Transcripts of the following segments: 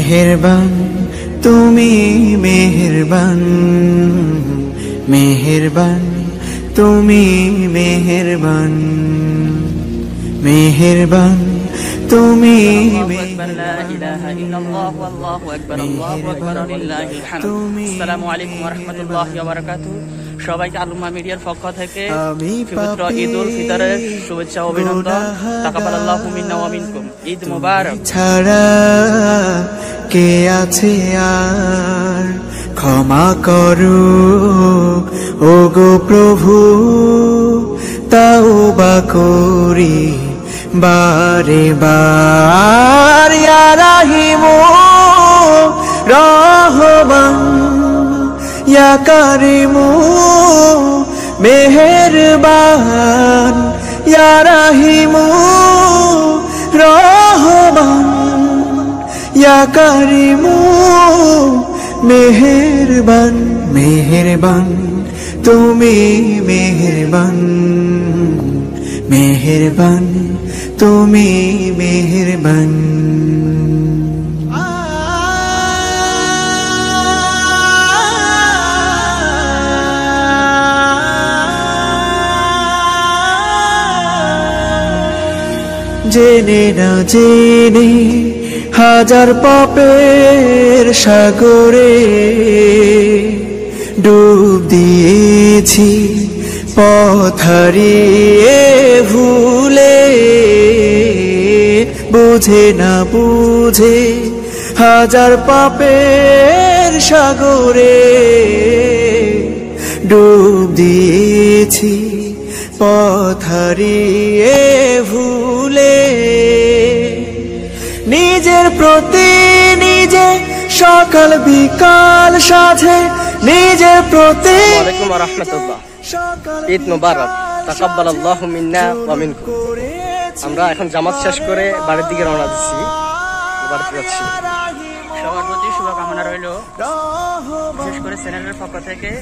মেহেরবান তুমি মেহেরবান, মেহেরবান তুমি মেহেরবান, মেহেরবান তুমি। আসসালামু আলাইকুম ওয়া রাহমাতুল্লাহি ওয়া বারাকাতুহু। সবাইকে আলুমা মিডিয়ার পক্ষ থেকে পবিত্র ঈদ উল ফিতরের শুভেচ্ছা অভিনন্দন। তাকাব্বালাল্লাহু মিন্না ওয়া মিনকুম। ঈদ মুবারক। ছাড়া কে আছে আর, ক্ষমা করো ওগো প্রভু, তাওবা করি বারে বার। ইয়া রাহিমু রহমান, ইয়া কারিমু মেহেরবান, ইয়া রাহিমু রহমান, ইয়া কারিমু মেহেরবান, মেহেরবান তুমি মেহেরবান, মেহেরবান তুমি মেহেরবান। জেনে না জেনে হাজার পাপের সাগরে ডুব দিয়েছি, পথ হারিয়ে ভুলে। বুঝে না বুঝে হাজার পাপের সাগরে ডুব দিয়েছি, পথ হারিয়ে ভুলে। নিজের প্রতি নিজে সকাল বিকাল সাথে, নিজের প্রতি। ওয়ালাইকুম ওয়া রাহমাতুল্লাহ। ঈদ মুবারক। তাকাব্বালাল্লাহু মিন্না ওয়া মিনকুম। আমরা এখন জামাত শেষ করে বাড়ির দিকে রওনা দিচ্ছি, বাড়িতে যাচ্ছি। সবার প্রতি শুভকামনা রইল, বিশেষ করে চ্যানেলের পক্ষ থেকে।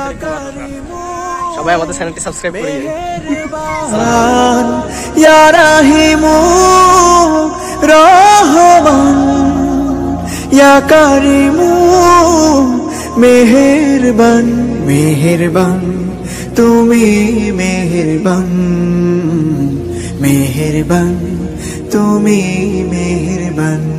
সবাই আমাদের চ্যানেলটি সাবস্ক্রাইব করে দিন। ইয়া রাহিমু রহমান, ইয়া কারিমু মেহেরবান, মেহেরবান তুমি মেহেরবান, মেহেরবান তুমি মেহেরবান।